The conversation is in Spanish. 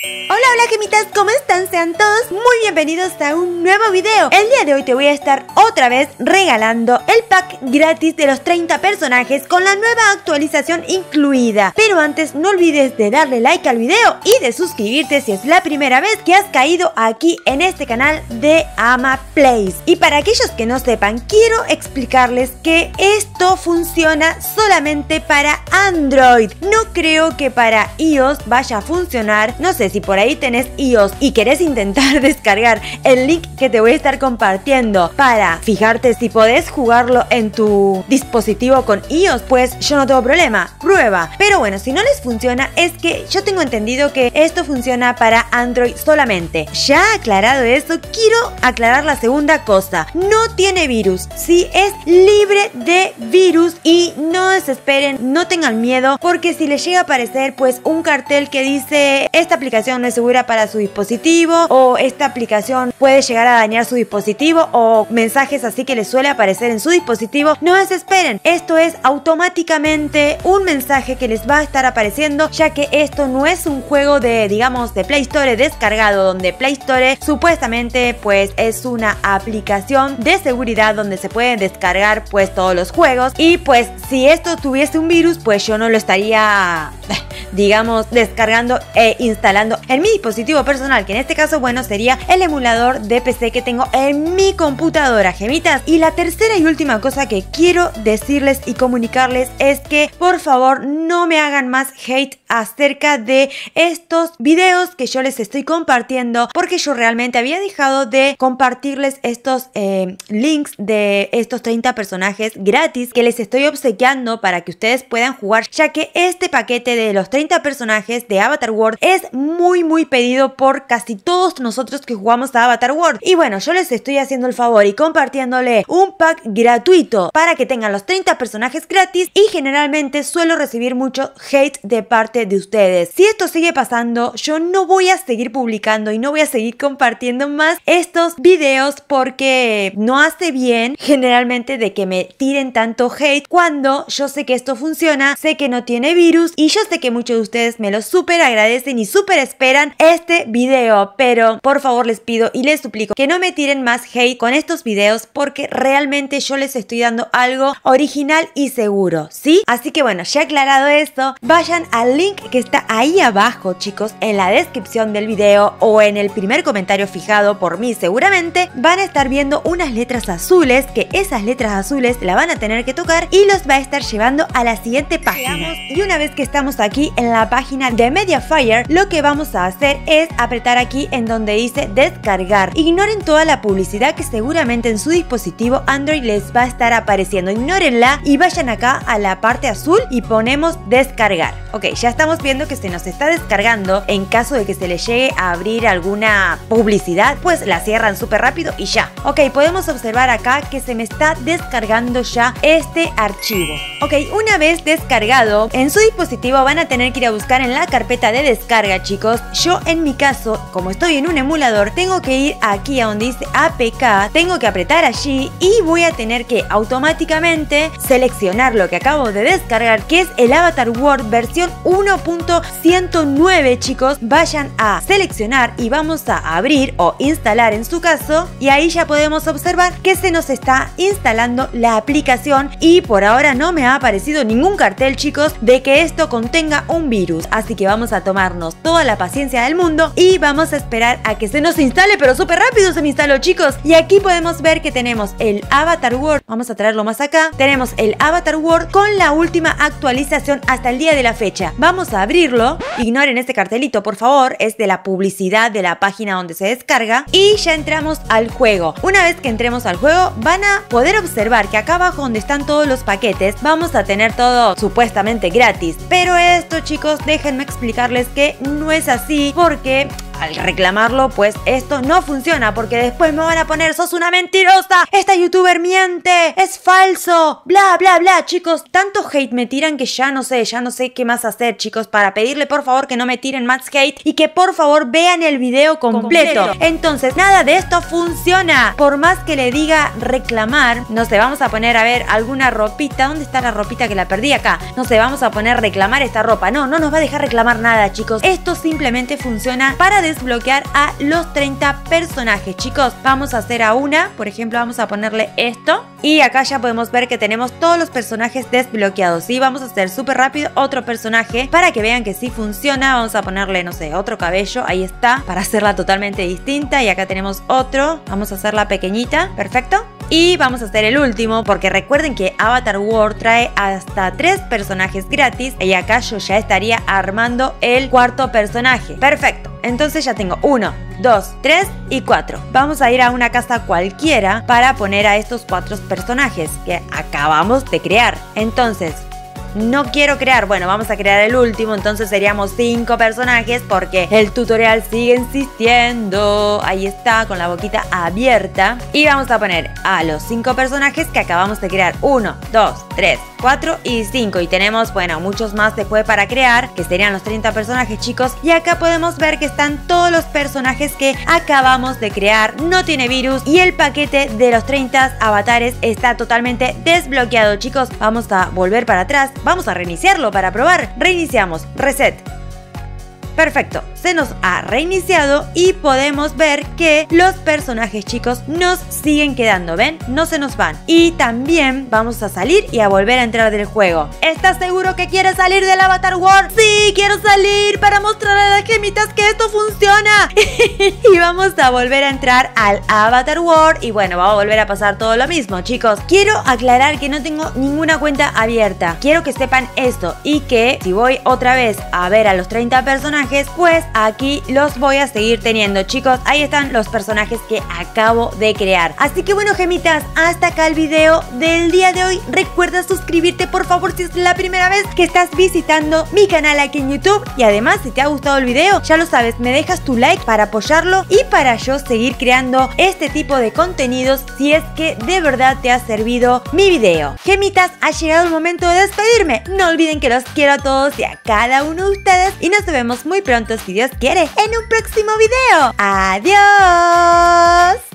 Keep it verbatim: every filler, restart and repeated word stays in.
Hola, hola gemitas, ¿cómo están? Sean todos muy bienvenidos a un nuevo video. El día de hoy te voy a estar otra vez regalando el pack gratis de los treinta personajes con la nueva actualización incluida. Pero antes no olvides de darle like al video y de suscribirte si es la primera vez que has caído aquí en este canal de AmaPlays. Y para aquellos que no sepan, quiero explicarles que esto funciona solamente para Android. No creo que para iOS vaya a funcionar. No sé si por ahí tenés iOS y querés intentar descargar el link que te voy a estar compartiendo para fijarte si podés jugarlo en tu dispositivo con iOS, pues yo no tengo problema, prueba. Pero bueno, si no les funciona, es que yo tengo entendido que esto funciona para Android solamente. Ya aclarado eso, quiero aclarar la segunda cosa. No tiene virus, sí, es libre de virus y no desesperen, no tengan miedo, porque si les llega a aparecer pues un cartel que dice esta aplicación no es segura para su dispositivo, o esta aplicación puede llegar a dañar su dispositivo, o mensajes así que les suele aparecer en su dispositivo, no desesperen. Esto es automáticamente un mensaje que les va a estar apareciendo, ya que esto no es un juego de, digamos, de Play Store descargado, donde Play Store supuestamente pues es una aplicación de seguridad donde se pueden descargar pues todos los juegos, y pues si esto tuviese un virus pues yo no lo estaría, digamos, descargando e instalando en mi dispositivo personal, que en este caso, bueno, sería el emulador de P C que tengo en mi computadora, gemitas. Y la tercera y última cosa que quiero decirles y comunicarles es que por favor no me hagan más hate acerca de estos videos que yo les estoy compartiendo, porque yo realmente había dejado de compartirles estos eh, links de estos treinta personajes gratis que les estoy obsequiando para que ustedes puedan jugar, ya que este paquete de los treinta personajes de Avatar World es muy muy pedido por casi todos nosotros que jugamos a Avatar World. Y bueno, yo les estoy haciendo el favor y compartiéndole un pack gratuito para que tengan los treinta personajes gratis, y generalmente suelo recibir mucho hate de parte de ustedes. Si esto sigue pasando, yo no voy a seguir publicando y no voy a seguir compartiendo más estos videos, porque no hace bien generalmente de que me tiren tanto hate cuando yo sé que esto funciona, sé que no tiene virus, y yo sé que muchos de ustedes me lo súper agradecen y súper esperan este video. Pero por favor les pido y les suplico que no me tiren más hate con estos videos, porque realmente yo les estoy dando algo original y seguro, ¿sí? Así que bueno, ya aclarado esto, vayan al link que está ahí abajo, chicos, en la descripción del video o en el primer comentario fijado por mí seguramente. Van a estar viendo unas letras azules, que esas letras azules la van a tener que tocar y los va a estar llevando a la siguiente página. Y una vez que estamos aquí en la página de Mediafire, lo que vamos a hacer es apretar aquí en donde dice descargar. Ignoren toda la publicidad que seguramente en su dispositivo Android les va a estar apareciendo, ignórenla y vayan acá a la parte azul y ponemos descargar. Ok, ya estamos viendo que se nos está descargando. En caso de que se les llegue a abrir alguna publicidad, pues la cierran súper rápido y ya. Ok, podemos observar acá que se me está descargando ya este archivo. Ok, una vez descargado en su dispositivo van a tener que ir a buscar en la carpeta de descarga, chicos. Yo en mi caso, como estoy en un emulador, tengo que ir aquí a donde dice A P K, tengo que apretar allí y voy a tener que automáticamente seleccionar lo que acabo de descargar, que es el Avatar World versión uno punto ciento nueve, chicos. Vayan a seleccionar y vamos a abrir o instalar en su caso, y ahí ya podemos observar que se nos está instalando la aplicación, y por ahora no me ha aparecido ningún cartel, chicos, de que esto contenga un virus. Así que vamos a tomarnos toda la paciencia del mundo y vamos a esperar a que se nos instale, pero súper rápido se me instaló, chicos. Y aquí podemos ver que tenemos el Avatar World, vamos a traerlo más acá, tenemos el Avatar World con la última actualización hasta el día de la fecha. Vamos a abrirlo, ignoren este cartelito por favor, es de la publicidad de la página donde se descarga, y ya entramos al juego. Una vez que entremos al juego van a poder observar que acá abajo donde están todos los paquetes vamos a tener todo supuestamente gratis, pero esto, chicos, déjenme explicarles que no es así, porque al reclamarlo, pues esto no funciona, porque después me van a poner: sos una mentirosa, esta youtuber miente, es falso, bla bla bla. Chicos, tanto hate me tiran que ya no sé, ya no sé qué más hacer, chicos, para pedirle por favor que no me tiren más hate y que por favor vean el video completo. completo. Entonces, nada de esto funciona. Por más que le diga reclamar, no sé, vamos a poner a ver alguna ropita. ¿Dónde está la ropita que la perdí? Acá. No sé, vamos a poner reclamar esta ropa. No, no nos va a dejar reclamar nada, chicos. Esto simplemente funciona para desbloquear a los treinta personajes, chicos. Vamos a hacer a una, por ejemplo, vamos a ponerle esto. Y acá ya podemos ver que tenemos todos los personajes desbloqueados. Y vamos a hacer súper rápido otro personaje para que vean que sí funciona. Vamos a ponerle, no sé, otro cabello. Ahí está, para hacerla totalmente distinta. Y acá tenemos otro. Vamos a hacerla pequeñita. Perfecto. Y vamos a hacer el último, porque recuerden que Avatar World trae hasta tres personajes gratis. Y acá yo ya estaría armando el cuarto personaje. Perfecto. Entonces ya tengo uno, dos, tres y cuatro. Vamos a ir a una casa cualquiera para poner a estos cuatro personajes que acabamos de crear. Entonces, no quiero crear, bueno, vamos a crear el último, entonces seríamos cinco personajes porque el tutorial sigue insistiendo. Ahí está, con la boquita abierta. Y vamos a poner a los cinco personajes que acabamos de crear. uno, dos, tres, cuatro y cinco. Y tenemos, bueno, muchos más después para crear, que serían los treinta personajes, chicos. Y acá podemos ver que están todos los personajes que acabamos de crear. No tiene virus y el paquete de los treinta avatares está totalmente desbloqueado, chicos. Vamos a volver para atrás. Vamos a reiniciarlo para probar. Reiniciamos. Reset. Perfecto, se nos ha reiniciado y podemos ver que los personajes, chicos, nos siguen quedando, ¿ven? No se nos van. Y también vamos a salir y a volver a entrar del juego. ¿Estás seguro que quieres salir del Avatar World? Sí, quiero salir para mostrar a las gemitas que esto funciona. Y vamos a volver a entrar al Avatar World y bueno, va a volver a pasar todo lo mismo, chicos. Quiero aclarar que no tengo ninguna cuenta abierta. Quiero que sepan esto y que si voy otra vez a ver a los treinta personajes, pues aquí los voy a seguir teniendo, chicos. Ahí están los personajes que acabo de crear. Así que bueno, gemitas, hasta acá el video del día de hoy. Recuerda suscribirte, por favor, si es la primera vez que estás visitando mi canal aquí en YouTube. Y además, si te ha gustado el video, ya lo sabes, me dejas tu like para apoyarlo y para yo seguir creando este tipo de contenidos si es que de verdad te ha servido mi video. Gemitas, ha llegado el momento de despedirme. No olviden que los quiero a todos y a cada uno de ustedes y nos vemos muy pronto, si Dios quiere, en un próximo video. ¡Adiós!